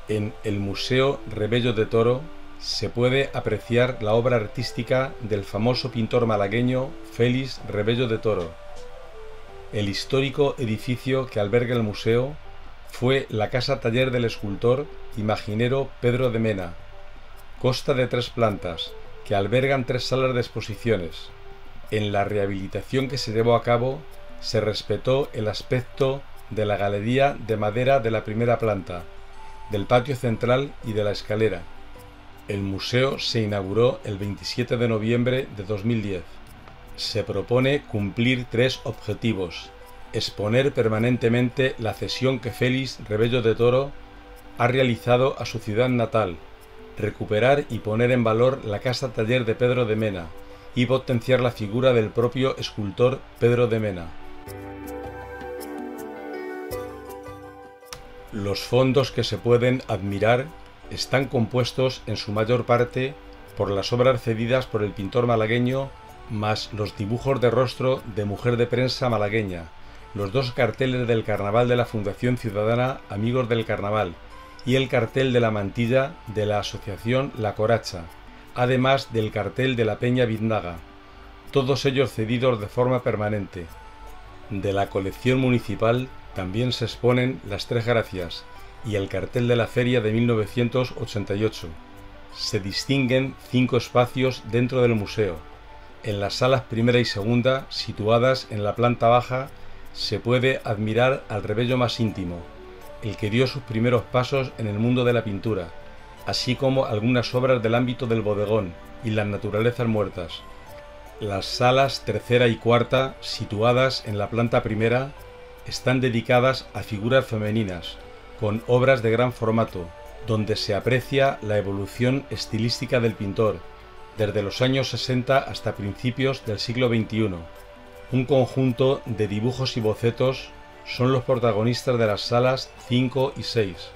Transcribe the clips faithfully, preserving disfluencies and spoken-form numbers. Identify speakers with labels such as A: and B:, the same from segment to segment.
A: En el Museo Rebello de Toro se puede apreciar la obra artística del famoso pintor malagueño Félix Rebello de Toro. El histórico edificio que alberga el museo fue la casa taller del escultor imaginero Pedro de Mena. Consta de tres plantas, que albergan tres salas de exposiciones. En la rehabilitación que se llevó a cabo, se respetó el aspecto de la galería de madera de la primera planta, del patio central y de la escalera. El museo se inauguró el veintisiete de noviembre de dos mil diez. Se propone cumplir tres objetivos: exponer permanentemente la cesión que Félix Rebello de Toro ha realizado a su ciudad natal, recuperar y poner en valor la casa taller de Pedro de Mena y potenciar la figura del propio escultor Pedro de Mena. Los fondos que se pueden admirar están compuestos en su mayor parte por las obras cedidas por el pintor malagueño, más los dibujos de rostro de mujer de prensa malagueña, los dos carteles del carnaval de la Fundación Ciudadana Amigos del Carnaval y el cartel de la mantilla de la asociación La Coracha, además del cartel de la Peña Biznaga, todos ellos cedidos de forma permanente. De la colección municipal también se exponen las Tres Gracias y el cartel de la feria de mil novecientos ochenta y ocho. Se distinguen cinco espacios dentro del museo. En las salas primera y segunda, situadas en la planta baja, se puede admirar al Rebello más íntimo, el que dio sus primeros pasos en el mundo de la pintura, así como algunas obras del ámbito del bodegón y las naturalezas muertas. Las salas tercera y cuarta, situadas en la planta primera, están dedicadas a figuras femeninas, con obras de gran formato, donde se aprecia la evolución estilística del pintor, desde los años sesenta hasta principios del siglo veintiuno. Un conjunto de dibujos y bocetos son los protagonistas de las salas cinco y seis.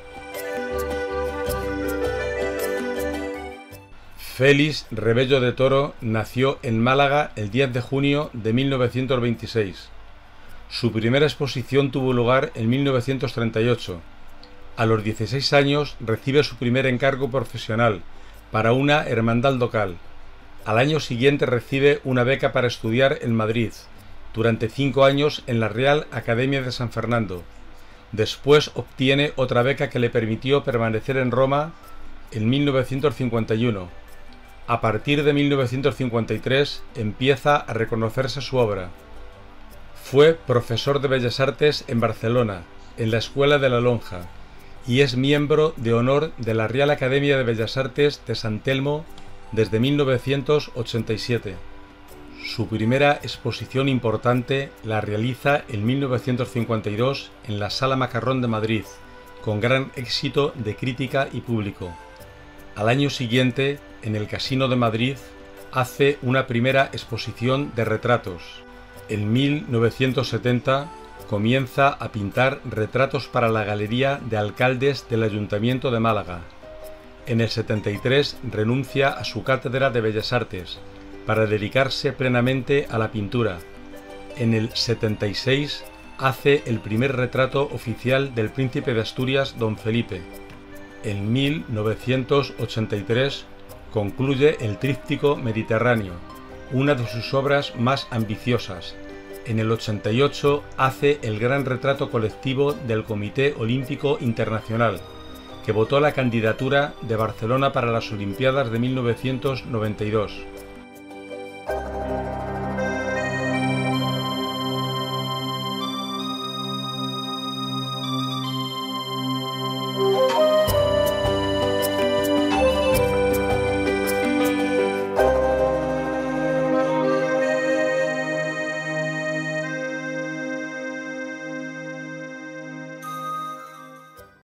A: Félix Rebello de Toro nació en Málaga el diez de junio de mil novecientos veintiséis. Su primera exposición tuvo lugar en mil novecientos treinta y ocho. A los dieciséis años recibe su primer encargo profesional para una hermandad local. Al año siguiente recibe una beca para estudiar en Madrid, durante cinco años en la Real Academia de San Fernando. Después obtiene otra beca que le permitió permanecer en Roma en mil novecientos cincuenta y uno. A partir de mil novecientos cincuenta y tres empieza a reconocerse su obra. Fue profesor de Bellas Artes en Barcelona, en la Escuela de la Lonja, y es miembro de honor de la Real Academia de Bellas Artes de San Telmo desde mil novecientos ochenta y siete. Su primera exposición importante la realiza en mil novecientos cincuenta y dos en la Sala Macarrón de Madrid, con gran éxito de crítica y público. Al año siguiente, en el Casino de Madrid, hace una primera exposición de retratos. En mil novecientos setenta comienza a pintar retratos para la Galería de Alcaldes del Ayuntamiento de Málaga. En el setenta y tres renuncia a su cátedra de Bellas Artes para dedicarse plenamente a la pintura. En el setenta y seis hace el primer retrato oficial del príncipe de Asturias, don Felipe. En mil novecientos ochenta y tres concluye el tríptico Mediterráneo, una de sus obras más ambiciosas. En el ochenta y ocho hace el gran retrato colectivo del Comité Olímpico Internacional, que votó la candidatura de Barcelona para las Olimpiadas de mil novecientos noventa y dos.